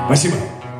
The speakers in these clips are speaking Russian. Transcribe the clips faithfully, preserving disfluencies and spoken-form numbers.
Спасибо.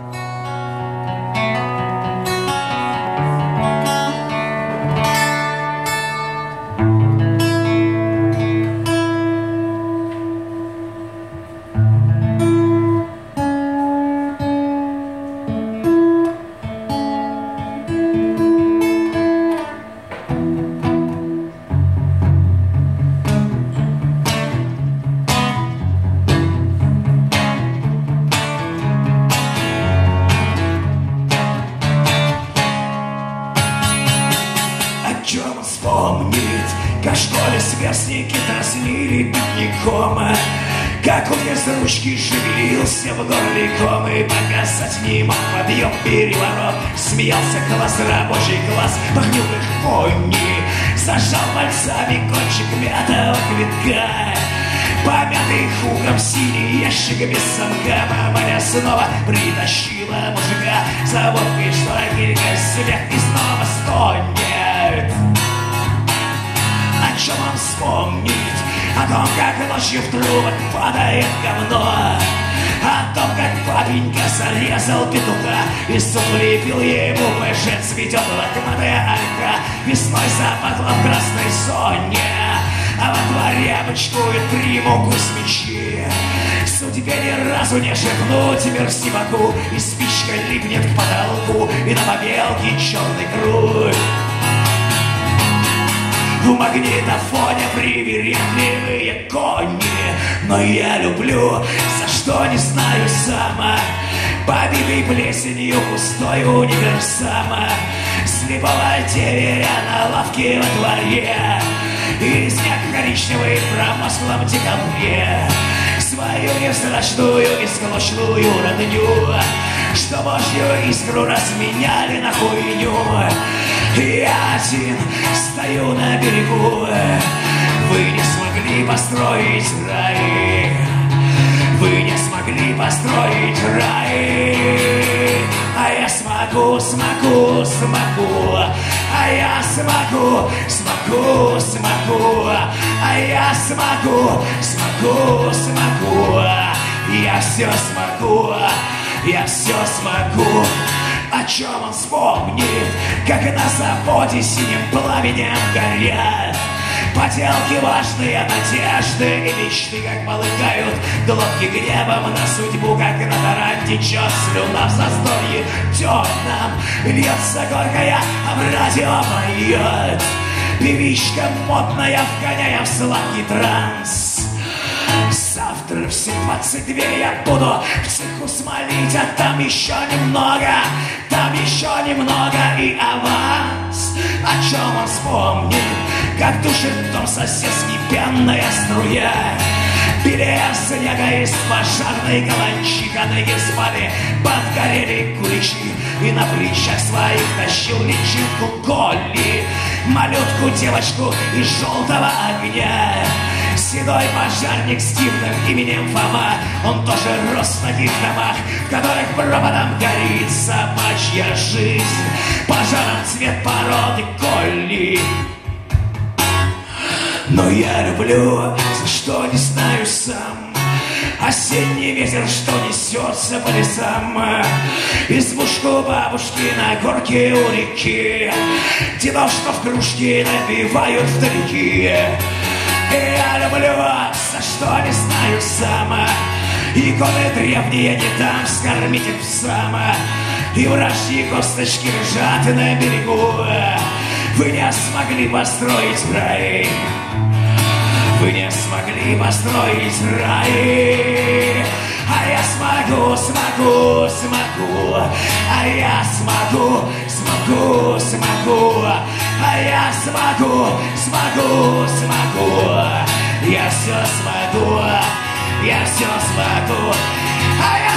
Чем вспомнить, как в школе сверстники дразнили бедняком, как он без ручки шевелился в горле ком, и показать не мог подъем переворот. Смеялся класс, рабочий класс, похнюк их пони, зажал пальцами кончик мятого квитка. Помятый хуком синий ящик без замка, маманя снова притащила мужика за водкой, что гилька смех и снова стонет. О чем вам вспомнить? О том, как ночью в трубах падает говно, о том, как папенька зарезал петуха и суп лепил ему пэшэ, цветет лохматая алька, весной запахло в красной зоне, а во дворе бочкует примуку свечи. Судьбе ни разу не шепнуть мерси боку, и спичка липнет к потолку, и на побелке черный круг. В магнитофоне привередливые кони, но я люблю, за что не знаю сама, побитый плесенью пустой универсама, слепого деверя на лавке во дворе, и снег коричневый в промозглом декабре, свою невзрачную и склочную родню, что божью искру разменяли на хуйню. Я один стою на берегу, вы не смогли построить рай, вы не смогли построить рай, а я смогу, смогу, смогу, а я смогу, смогу, смогу, а я смогу, смогу, смогу, я все смогу, я все смогу. О чем он вспомнит, как на заводе синим пламенем горят поделки важные, надежды и мечты, как полыхают глотки гневом на судьбу, как на таранте течет слюна в застолье темном, льется горькая, а в радио поет певичка модная, вгоняя в сладкий транс. Завтра в семь двадцать два я буду в цеху смолить, а там еще немного, там еще немного и аванс. О чем он вспомнит, как душит дом соседский пенная струя, белее снега из пожарной каланчи, ноги спали, подгорели куличи, и на плечах своих тащил личинку Колли, малютку девочку из желтого огня. Седой пожарник с дивным именем Фома, он тоже рос в таких домах, в которых проводом горит собачья жизнь, пожаром цвет породы Колли. Но я люблю, за что не знаю сам, осенний ветер, что несется по лесам, избушку бабушки на горке у реки, дедов, что в кружке напивают вдалеке. И я люблю вас, за что не знаю сама, иконы древние не дам скормить их псам, и вражьи косточки лежат на берегу. Вы не смогли построить рай, вы не смогли построить рай, а я смогу, смогу, смогу, а я смогу, смогу, смогу, а я смогу, смогу, смогу, я все смогу, я все смогу, а я